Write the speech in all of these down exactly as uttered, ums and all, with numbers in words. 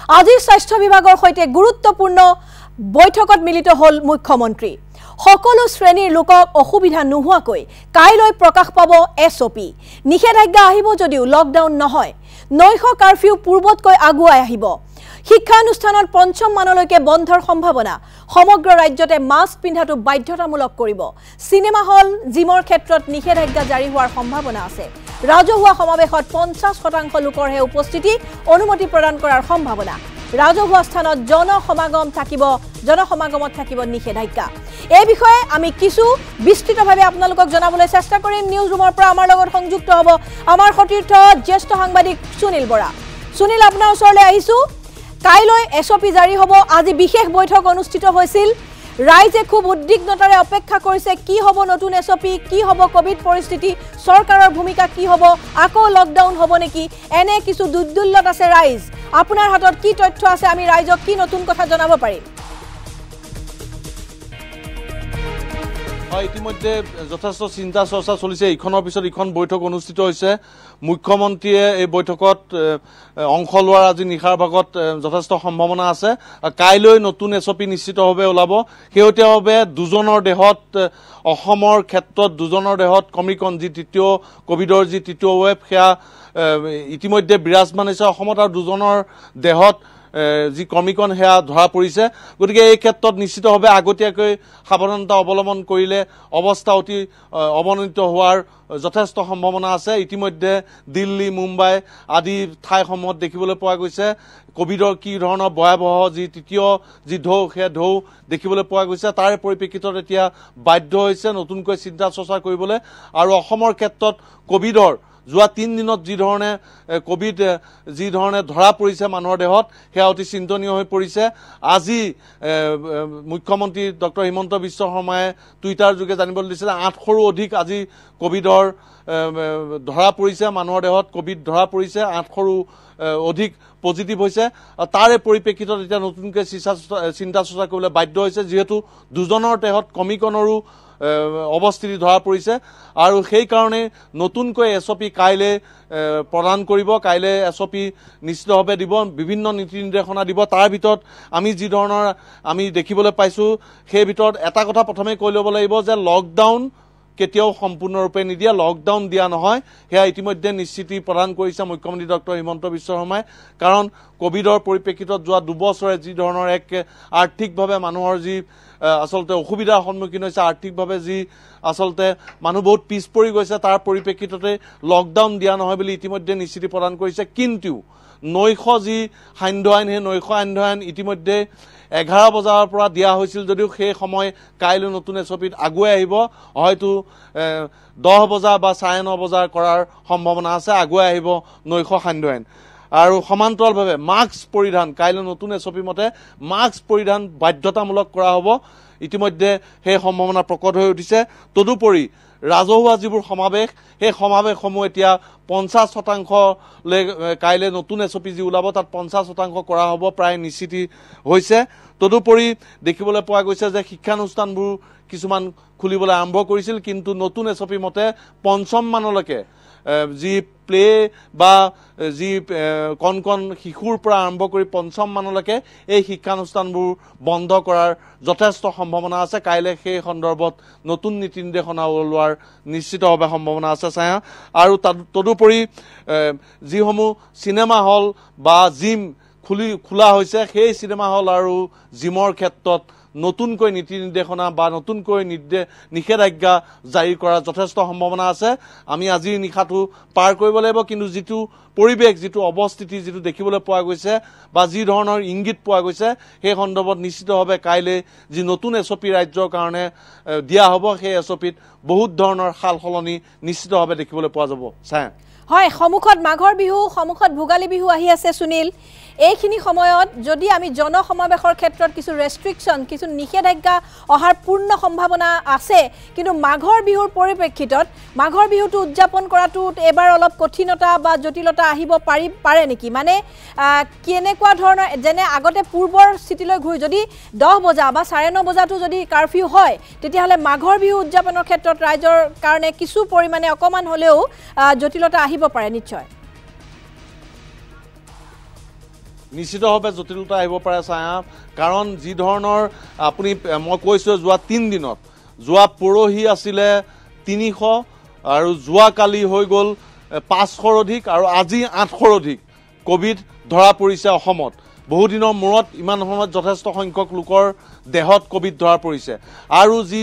আজি স্বাস্থ্য বিভাগৰ সৈতে গুৰুত্বপূৰ্ণ বৈঠকত মিলিত হল মুখ্যমন্ত্ৰী সকলো শ্ৰেণীৰ লোকক অসুবিধা নোহোৱাকৈ কাইলৈ প্ৰকাশ পাব এছঅপি নিষেধাজ্ঞা আহিব যদিও লকডাউন নহয় নৈশ কাৰফিউ পূৰ্বতকৈ আগুৱাই আহিব শিক্ষানুষ্ঠানত পঞ্চম মানলৈকে বন্ধৰ সম্ভাৱনা সমগ্ৰ ৰাজ্যতে মাস্ক পিন্ধাটো বাধ্যতামূলক কৰিব সিনেমা হল জিমৰ ক্ষেত্ৰত নিষেধাজ্ঞা জাৰি হোৱাৰ সম্ভাৱনা আছে ৰাজহুৱা সমাৱেশত পঞ্চাছ শতাংশ লোকৰহে উপস্থিতি অনুমতি প্ৰদান কৰাৰ সম্ভাৱনা ৰাজহুৱা স্থানত জনসমাগম থাকিব জনসমাগমত থাকিব নিষেধাজ্ঞা এই বিষয়ে আমি কিছু বিস্তৃতভাৱে আপোনালোকক জনাবলৈ চেষ্টা কৰিম নিউজ ৰুমৰ পৰা আমাৰ লগত সংযুক্ত হ'ব আমাৰ সতীৰ্থ জ্যেষ্ঠ সাংবাদিক সুনীল বৰা সুনীল আপোনাৰ ওচৰলৈ আহিছো কাইলৈ এছঅপি জাৰি হ'ব আজি বিশেষ বৈঠক অনুষ্ঠিত হৈছিল ৰাইজে খুব উদ্বিগ্নতাৰে অপেক্ষা কৰিছে কি হ'ব নতুন এছঅপি কি হ'ব কোভিড পৰিস্থিতি চৰকাৰৰ ভূমিকা কি হ'ব আকৌ লকডাউন হ'ব নেকি এনে কিছু দুৰ্দুল্যত আছে ৰাইজ আপোনাৰ হাতত কি তথ্য আছে আমি ৰাইজক কি নতুন কথা জনাব পাৰিম ইতিমধ্যে যথেষ্ট চিন্তা চৰ্চা চলিছে ইখনৰ পিছত ইখন বৈঠক অনুষ্ঠিত হৈছে মুখ্যমন্ত্ৰীয়ে এই বৈঠকত অংশ লোৱাৰ আজি নিশাৰ ভাগত যথেষ্ট সম্ভাৱনা আছে কাইলৈ নতুন এছঅপি নিশ্চিতভাৱে ওলাব শেহতীয়াভাৱে দুজনৰ দেহত অসমৰ ক্ষেত্ৰত দুজনৰ দেহত কমিকন যি তৃতীয় কোভিডৰ যি তৃতীয় ৱেভ সেয়া ইতিমধ্যে বিৰাজমান হৈছে অসমত আৰু দুজনৰ দেহত যি কমিকন হেয়া ধৰা পৰিছে গতিকে এই ক্ষেত্ৰত নিশ্চিতভাৱে আগতীয়াকৈ সাৱধানতা অৱলম্বন কৰিলে অৱস্থা অতি অৱনতি হোৱাৰ যথেষ্ট সম্ভাৱনা আছে ইতিমধ্যে দিল্লী মুম্বাই আদি ঠাইসমূহত দেখিবলৈ পোৱা গৈছে কোভিডৰ কি ধৰণৰ ভয়াৱহ যি তৃতীয় যি ঢৌ সেয়া ঢৌ দেখিবলৈ পোৱা গৈছে তাৰে পৰিপ্ৰেক্ষিতত এতিয়া বাধ্য হৈছে নতুনকৈ চিন্তা চৰ্চা কৰিবলৈ আৰু অসমৰ ক্ষেত্ৰত কোভিডৰ যোৱা তিন দিনত যি ধৰণে কোভিড যি ধৰণে ধৰা পৰিছে মানুহৰ দেহত সেয়া অতি চিন্তনীয় হৈ পৰিছে আজি মুখ্যমন্ত্ৰী ডক্টৰ হিমন্ত বিশ্ব শৰ্মাই টুইটাৰ যোগে জানিবলৈ দিছিলে আঠশৰো অধিক আজি কোভিডৰ ধৰা পৰিছে মানুহৰ দেহত কোভিড ধৰা পৰিছে আঠশৰো অধিক পজিটিভ হৈছে তাৰে পৰিপ্ৰেক্ষিতত এতিয়া নতুনকৈ চিন্তা চৰ্চা কৰিবলৈ বাধ্য হৈছে যিহেতু দুজনৰ দেহত কমিকনৰো অৱস্থিতি ধৰা পৰিছে আৰু সেই কাৰণে নতুনকৈ এছঅপি কাইলৈ প্ৰদান কৰিব কাইলৈ এছঅপি নিশ্চিতভাৱে দিব বিভিন্ন নীতি নিৰ্দেশনা দিব তাৰ ভিতৰত আমি যি ধৰণৰ আমি দেখিবলৈ পাইছো সেই ভিতৰত এটা কথা প্ৰথমে কৈ ল'ব লাগিব যে লকডাউন কেতিয়াও সম্পূৰ্ণৰূপে নিদিয়া লকডাউন দিয়া নহয় সেয়া ইতিমধ্যে নিশ্চিতি প্ৰদান কৰিছে মুখ্যমন্ত্ৰী ডক্টৰ হিমন্ত বিশ্ব শৰ্মাই কাৰণ কোভিডৰ পৰিপ্ৰেক্ষিতত যোৱা দুবছৰে যি ধৰণৰ এক আৰ্থিকভাৱে মানুহৰ যি আসলতে অসুবিধাৰ সন্মুখীন হৈছে আৰ্থিকভাৱে যি আসলতে মানুহ বহুত পিছ পৰি গৈছে তাৰ পৰিপ্ৰেক্ষিততে লকডাউন দিয়া নহয় বুলি ইতিমধ্যে নিশ্চিতি প্ৰদান কৰিছে কিন্তু নৈশ যি সান্ধ্য আইন সেই নৈশ সান্ধ্য আইন ইতিমধ্যে এঘাৰ বজাৰ পৰা দিয়া হৈছিল যদিও সেই সময় কাইলৈ নতুন এছঅপিত আগুৱাই আহিব হয়তো দহ বজা বা চাৰে ন বজাৰ কৰাৰ সম্ভাৱনা আছে আগুৱাই আহিব নৈশ সান্ধ্য আইন আৰু সমান্তৰালভাৱে মাস্ক পৰিধান কাইলৈ নতুন এছঅপি মতে মাস্ক পৰিধান বাধ্যতামূলক কৰা হ'ব ইতিমধ্যে সেই সম্ভাৱনা প্ৰকট হৈ উঠিছে তদুপৰি ৰাজহুৱা যিবোৰ সমাৱেশ সেই সমাৱেশসমূহ এতিয়া পঞ্চাছ শতাংশ কাইলৈ নতুন এছঅপি যি ওলাব তাত পঞ্চাছ শতাংশ কৰা হ'ব প্ৰায় নিশ্চিতি হৈছে তদুপৰি দেখিবলৈ পোৱা গৈছে যে শিক্ষানুষ্ঠানবোৰ কিছুমান খুলিবলৈ আৰম্ভ কৰিছিল কিন্তু নতুন এছঅপি মতে পঞ্চম মানলৈকে যি প্লে বা যি কণ কণ শিশুৰ পৰা আৰম্ভ কৰি পঞ্চম মানলৈকে এই শিক্ষানুষ্ঠানবোৰ বন্ধ কৰাৰ যথেষ্ট সম্ভাৱনা আছে কাইলৈ সেই সন্দৰ্ভত নতুন নীতি নিৰ্দেশনা ওলোৱাৰ নিশ্চিতভাৱে সম্ভাৱনা আছে ছায়া আৰু তদুপৰি যিসমূহ চিনেমা হল বা জিম খুলি খোলা হৈছে সেই চিনেমা হল আৰু জিমৰ ক্ষেত্ৰত নতুনকৈ নীতি নিৰ্দেশনা বা নতুনকৈ নিষেধাজ্ঞা জাৰি কৰাৰ যথেষ্ট সম্ভাৱনা আছে আমি আজি নিশাটো পাৰ কৰিব লাগিব কিন্তু যিটো পৰিৱেশ যিটো অৱস্থিতি যিটো দেখিবলৈ পোৱা গৈছে বা যি ধৰণৰ ইংগিত পোৱা গৈছে সেই সন্দৰ্ভত নিশ্চিতভাৱে কাইলৈ যি নতুন এছঅপি ৰাজ্যৰ কাৰণে দিয়া হ'ব সেই এছঅপিত বহুত ধৰণৰ সাল সলনি নিশ্চিতভাৱে দেখিবলৈ পোৱা যাব ছায়া হয় সমুখত মাঘৰ বিহু সমুখত ভোগালী বিহু আহি আছে সুনীল এইখিনি সময়ত যদি আমি জনসমাৱেশৰ ক্ষেত্ৰত কিছু ৰেষ্ট্ৰিকশন কিছু নিষেধাজ্ঞা অহাৰ পূৰ্ণ সম্ভাৱনা আছে কিন্তু মাঘৰ বিহুৰ পৰিপ্ৰেক্ষিতত মাঘৰ বিহুটো উদযাপন কৰাটো এবাৰ অলপ কঠিনতা বা জটিলতা আহিব পাৰি পাৰে নেকি মানে কেনেকুৱা ধৰণৰ যেনে আগতে পূৰ্বৰ স্থিতিলৈ ঘূৰি যদি দহ বজা বা চাৰে ন বজাটো যদি কাৰফিউ হয় তেতিয়াহ'লে মাঘৰ বিহু উদযাপনৰ ক্ষেত্ৰত ৰাইজৰ কাৰণে কিছু পৰিমাণে অকমান হ'লেও জটিলতা আহিব পাৰে নিশ্চয় নিশ্চিতভাৱে জটিলতা আহিব পাৰে ছায়া কাৰণ যি ধৰণৰ আপুনি মই কৈছোঁ যোৱা তিন দিনত যোৱা পৰহি আছিলে তিনিশ আৰু যোৱা কালি হৈ গ'ল পাঁচশৰ অধিক আৰু আজি আঠশৰ অধিক কোভিড ধৰা পৰিছে অসমত বহু দিনৰ মূৰত ইমান সময়ত যথেষ্ট সংখ্যক লোকৰ দেহত কোভিড ধৰা পৰিছে আৰু যি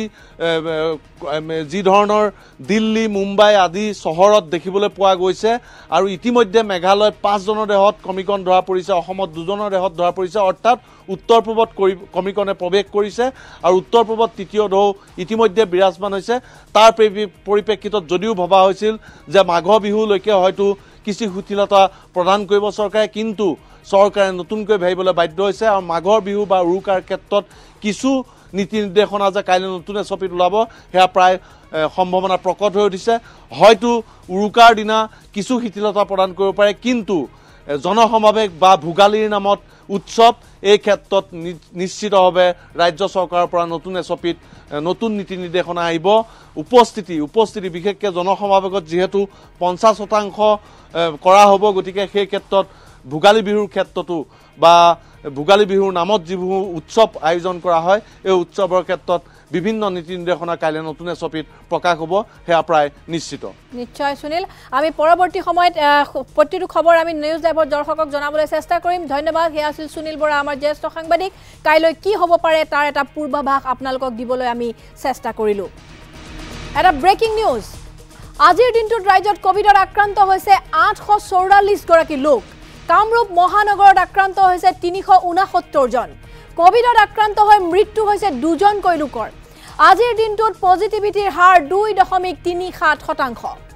যি ধৰণৰ দিল্লী মুম্বাই আদি চহৰত দেখিবলৈ পোৱা গৈছে আৰু ইতিমধ্যে মেঘালয়ত পাঁচজনৰ দেহত কমিকন ধৰা পৰিছে অসমত দুজনৰ দেহত ধৰা পৰিছে অৰ্থাৎ উত্তৰ পূবত কমিকনে প্ৰৱেশ কৰিছে আৰু উত্তৰ পূবত তৃতীয় ঢৌ ইতিমধ্যে বিৰাজমান হৈছে তাৰ পৰিপ্ৰেক্ষিতত যদিও ভবা হৈছিল যে মাঘ বিহুলৈকে হয়তো কিছু শিথিলতা প্ৰদান কৰিব চৰকাৰে কিন্তু চৰকাৰে নতুনকৈ ভাবিবলৈ বাধ্য হৈছে আৰু মাঘৰ বিহু বা উৰুকাৰ ক্ষেত্ৰত কিছু নীতি নিৰ্দেশনা যে কাইলৈ নতুন এছ অ' পিত ওলাব সেয়া প্ৰায় সম্ভাৱনা প্ৰকট হৈ উঠিছে হয়তো উৰুকাৰ দিনা কিছু শিথিলতা প্ৰদান কৰিব পাৰে কিন্তু জনসমাৱেশ বা ভোগালীৰ নামত উৎসৱ এই ক্ষেত্ৰত নিশ্চিতভাৱে ৰাজ্য চৰকাৰৰ পৰা নতুন এছ অ' পিত নতুন নীতি নিৰ্দেশনা আহিব উপস্থিতি উপস্থিতি বিশেষকৈ জনসমাৱেশত যিহেতু পঞ্চাছ শতাংশ কৰা হ'ব গতিকে সেই ক্ষেত্ৰত ভোগালী বিহুৰ ক্ষেত্ৰতো বা ভোগালী বিহুৰ নামত যিবোৰ উৎসৱ আয়োজন কৰা হয় এই উৎসৱৰ ক্ষেত্ৰত বিভিন্ন নীতি নিৰ্দেশনা কাইলৈ নতুন এছ অ' পিত প্ৰকাশ হ'ব সেয়া প্ৰায় নিশ্চিত নিশ্চয় সুনীল আমি পৰৱৰ্তী সময়ত প্ৰতিটো খবৰ আমি নিউজ লাইভৰ দৰ্শকক জনাবলৈ চেষ্টা কৰিম ধন্যবাদ সেয়া আছিল সুনীল বৰা আমাৰ জ্যেষ্ঠ সাংবাদিক কাইলৈ কি হ'ব পাৰে তাৰ এটা পূৰ্বাভাস আপোনালোকক দিবলৈ আমি চেষ্টা কৰিলোঁ এটা ব্ৰেকিং নিউজ আজিৰ দিনটোত ৰাজ্যত কোভিডত আক্ৰান্ত হৈছে আঠশ চৌৰাল্লিছ গৰাকী লোক কামৰূপ মহানগৰত আক্ৰান্ত হৈছে তিনিশ ঊনসত্তৰ জন কোভিডত আক্ৰান্ত হৈ মৃত্যু হৈছে দুজনকৈ লোকৰ আজিৰ দিনটোত পজিটিভিটিৰ হাৰ দুই দশমিক তিনি সাত শতাংশ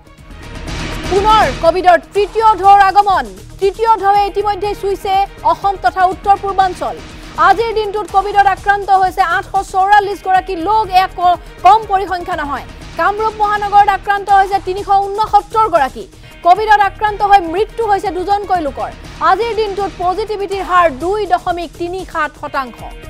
পুনৰ কোভিডৰ তৃতীয় ঢৌৰ আগমন তৃতীয় ঢৌৱে ইতিমধ্যে চুইছে অসম তথা উত্তৰ পূৰ্বাঞ্চল আজিৰ দিনটোত কোভিডত আক্ৰান্ত হৈছে আঠশ চৌৰাল্লিছ গৰাকী লোক এক কম পৰিসংখ্যা নহয় কামৰূপ মহানগৰত আক্ৰান্ত হৈছে তিনিশ ঊনসত্তৰ গৰাকী কোভিডত আক্ৰান্ত হৈ মৃত্যু হৈছে দুজনকৈ লোকৰ আজিৰ দিনটোত পজিটিভিটিৰ হাৰ দুই দশমিক তিনি সাত শতাংশ